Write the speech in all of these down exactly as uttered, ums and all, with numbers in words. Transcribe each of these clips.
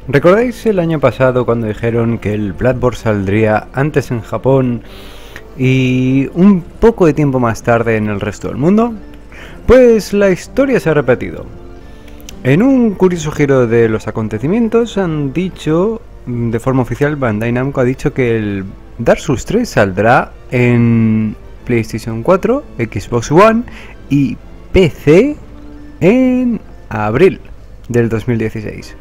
¿Recordáis el año pasado cuando dijeron que el Bloodborne saldría antes en Japón y un poco de tiempo más tarde en el resto del mundo? Pues la historia se ha repetido. En un curioso giro de los acontecimientos han dicho, de forma oficial, Bandai Namco ha dicho que el Dark Souls tres saldrá en PlayStation cuatro, Xbox One y P C en abril del dos mil dieciséis.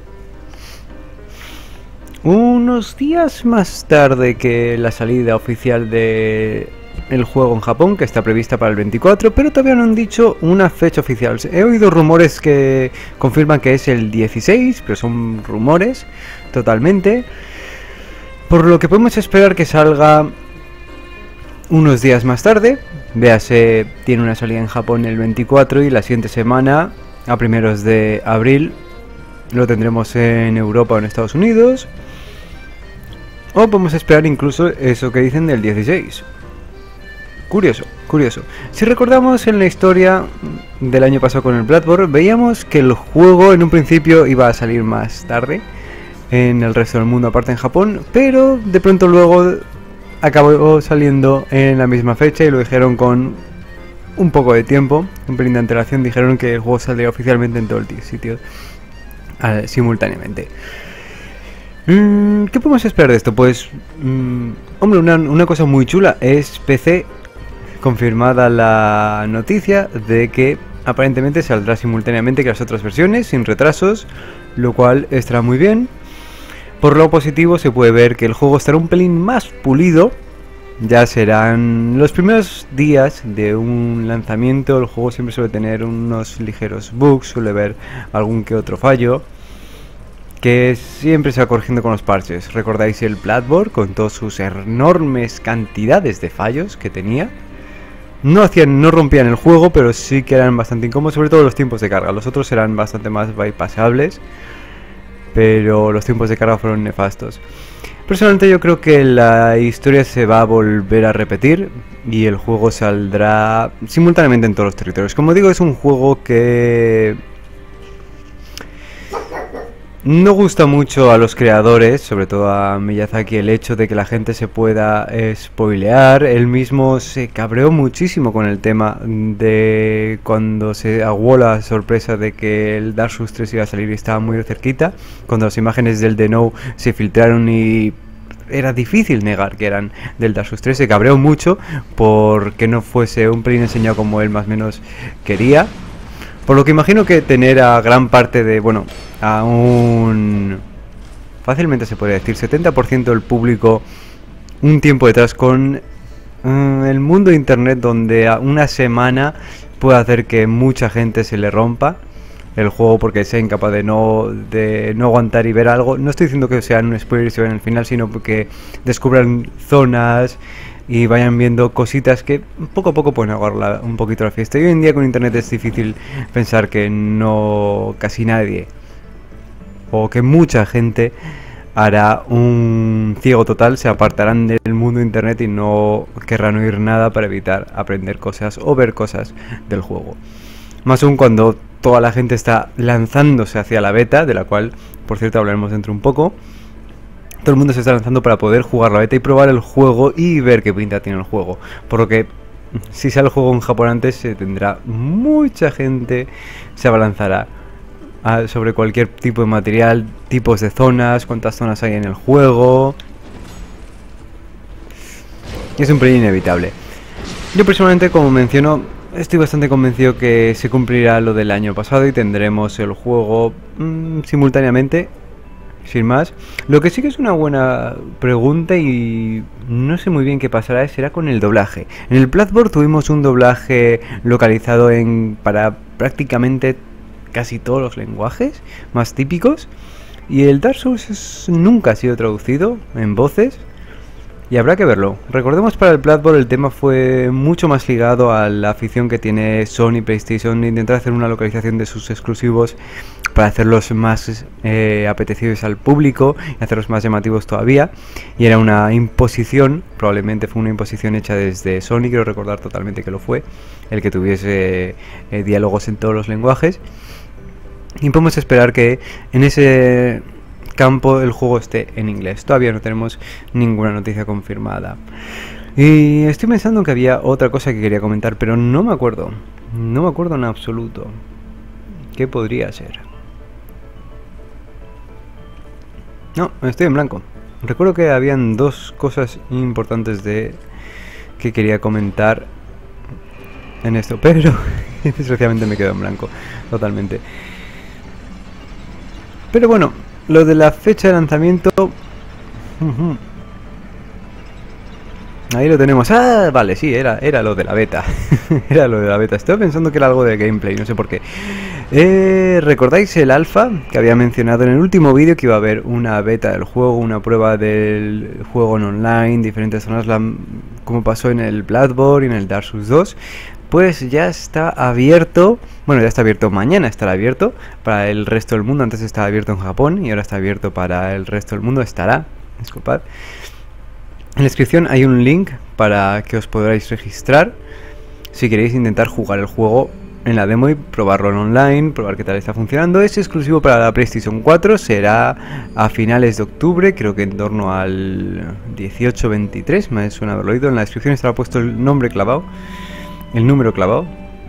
Unos días más tarde que la salida oficial de el juego en Japón, que está prevista para el veinticuatro, pero todavía no han dicho una fecha oficial. He oído rumores que confirman que es el dieciséis, pero son rumores totalmente. Por lo que podemos esperar que salga unos días más tarde. Véase, tiene una salida en Japón el veinticuatro y la siguiente semana, a primeros de abril, lo tendremos en Europa o en Estados Unidos. O podemos esperar incluso eso que dicen del dieciséis. Curioso, curioso. Si recordamos en la historia del año pasado con el Bloodborne, veíamos que el juego en un principio iba a salir más tarde en el resto del mundo, aparte en Japón, pero de pronto luego acabó saliendo en la misma fecha y lo dijeron con un poco de tiempo, un pelín de antelación. Dijeron que el juego saldría oficialmente en todo el sitio uh, simultáneamente. Mm, ¿Qué podemos esperar de esto? Pues, mm, hombre, una, una cosa muy chula es P C. Confirmada la noticia de que aparentemente saldrá simultáneamente que las otras versiones, sin retrasos, lo cual estará muy bien. Por lo positivo se puede ver que el juego estará un pelín más pulido. Ya serán los primeros días de un lanzamiento. El juego siempre suele tener unos ligeros bugs, suele haber algún que otro fallo, que siempre se va corrigiendo con los parches. ¿Recordáis el Bloodborne con todas sus enormes cantidades de fallos que tenía? No hacían, no rompían el juego, pero sí que eran bastante incómodos, sobre todo los tiempos de carga. Los otros eran bastante más bypassables, pero los tiempos de carga fueron nefastos. Personalmente yo creo que la historia se va a volver a repetir y el juego saldrá simultáneamente en todos los territorios. Como digo, es un juego que no gusta mucho a los creadores, sobre todo a Miyazaki, el hecho de que la gente se pueda eh, spoilear. Él mismo se cabreó muchísimo con el tema de cuando se aguó la sorpresa de que el Dark Souls tres iba a salir y estaba muy cerquita, cuando las imágenes del The Know se filtraron y era difícil negar que eran del Dark Souls tres. Se cabreó mucho porque no fuese un pelín enseñado como él más o menos quería. Por lo que imagino que tener a gran parte de, bueno, a un... fácilmente se podría decir, setenta por ciento del público un tiempo detrás con uh, el mundo de internet, donde a una semana puede hacer que mucha gente se le rompa el juego porque sea incapaz de no, de no aguantar y ver algo. No estoy diciendo que sean un spoiler si ven el final, sino porque descubran zonas y vayan viendo cositas que poco a poco pueden aguar un poquito la fiesta. Y hoy en día con internet es difícil pensar que no casi nadie o que mucha gente hará un ciego total, se apartarán del mundo de internet y no querrán oír nada para evitar aprender cosas o ver cosas del juego. Más aún cuando toda la gente está lanzándose hacia la beta, de la cual por cierto hablaremos dentro un poco. Todo el mundo se está lanzando para poder jugar la beta y probar el juego y ver qué pinta tiene el juego. Por lo que si sale el juego en Japón antes, se tendrá mucha gente, se abalanzará a, sobre cualquier tipo de material, tipos de zonas, cuántas zonas hay en el juego. Es un pelín inevitable. Yo personalmente, como menciono, estoy bastante convencido que se cumplirá lo del año pasado y tendremos el juego mmm, simultáneamente. Sin más, lo que sí que es una buena pregunta y no sé muy bien qué pasará será con el doblaje. En el Bloodborne tuvimos un doblaje localizado en para prácticamente casi todos los lenguajes más típicos, y el Dark Souls es, nunca ha sido traducido en voces y habrá que verlo. Recordemos, para el Bloodborne el tema fue mucho más ligado a la afición que tiene Sony PlayStation de intentar hacer una localización de sus exclusivos para hacerlos más eh, apetecibles al público y hacerlos más llamativos todavía, y era una imposición, probablemente fue una imposición hecha desde Sony, quiero recordar totalmente que lo fue, el que tuviese eh, diálogos en todos los lenguajes, y podemos esperar que en ese campo del juego esté en inglés. Todavía no tenemos ninguna noticia confirmada. Y estoy pensando que había otra cosa que quería comentar, pero no me acuerdo. No me acuerdo en absoluto. ¿Qué podría ser? No, estoy en blanco. Recuerdo que habían dos cosas importantes de que quería comentar en esto, pero desgraciadamente me quedo en blanco totalmente. Pero bueno, lo de la fecha de lanzamiento, uh-huh. Ahí lo tenemos. Ah, vale, sí, era, era lo de la beta. Era lo de la beta. Estaba pensando que era algo de gameplay, no sé por qué. Eh, ¿Recordáis el alfa que había mencionado en el último vídeo, que iba a haber una beta del juego, una prueba del juego en online, diferentes zonas, la, como pasó en el Bloodborne y en el Dark Souls dos? Pues ya está abierto, bueno, ya está abierto, mañana estará abierto para el resto del mundo. Antes estaba abierto en Japón y ahora está abierto para el resto del mundo. Estará, disculpad. En la descripción hay un link para que os podáis registrar si queréis intentar jugar el juego en la demo y probarlo en online, probar qué tal está funcionando. Es exclusivo para la PlayStation cuatro, será a finales de octubre, creo que en torno al dieciocho veintitrés, me suena haberlo oído. En la descripción estará puesto el nombre clavado, el número clavado.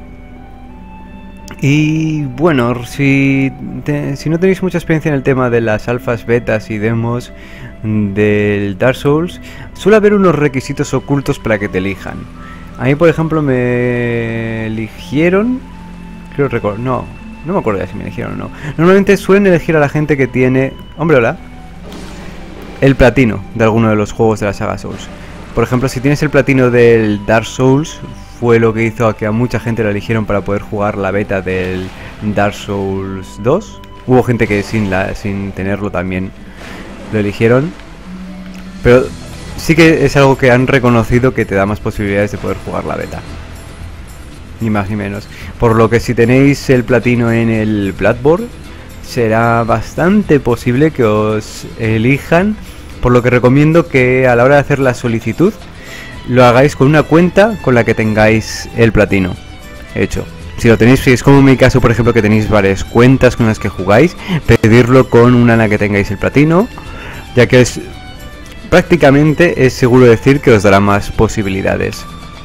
Y bueno, si, te, si no tenéis mucha experiencia en el tema de las alfas, betas y demos del Dark Souls, suele haber unos requisitos ocultos para que te elijan. A mí, por ejemplo, me eligieron, creo recordar, no, no me acuerdo ya si me eligieron o no. Normalmente suelen elegir a la gente que tiene, hombre, hola, el platino de alguno de los juegos de la saga Souls. Por ejemplo, si tienes el platino del Dark Souls, fue lo que hizo a que a mucha gente lo eligieron para poder jugar la beta del Dark Souls dos. Hubo gente que sin, la, sin tenerlo también lo eligieron, pero sí que es algo que han reconocido que te da más posibilidades de poder jugar la beta, ni más ni menos. Por lo que si tenéis el platino en el Bloodborne, será bastante posible que os elijan, por lo que recomiendo que a la hora de hacer la solicitud lo hagáis con una cuenta con la que tengáis el platino hecho. Si lo tenéis, si es como en mi caso, por ejemplo, que tenéis varias cuentas con las que jugáis, pedirlo con una en la que tengáis el platino, ya que es prácticamente es seguro decir que os dará más posibilidades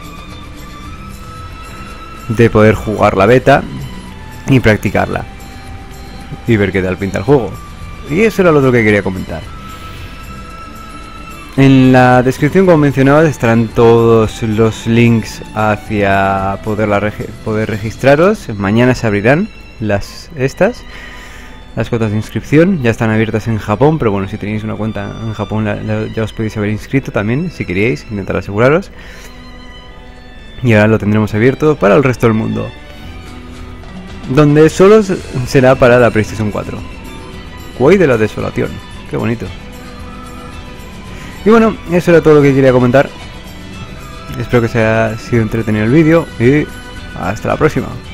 de poder jugar la beta y practicarla y ver qué tal pinta el juego. Y eso era lo otro que quería comentar. En la descripción, como mencionaba, estarán todos los links hacia poder, la regi poder registraros. Mañana se abrirán las estas las cuotas de inscripción. Ya están abiertas en Japón, pero bueno, si tenéis una cuenta en Japón la, la, ya os podéis haber inscrito también, si queríais, intentar aseguraros. Y ahora lo tendremos abierto para el resto del mundo, donde solo será para la PlayStation cuatro. Cuay de la desolación, qué bonito. Y bueno, eso era todo lo que quería comentar. Espero que os haya sido entretenido el vídeo y hasta la próxima.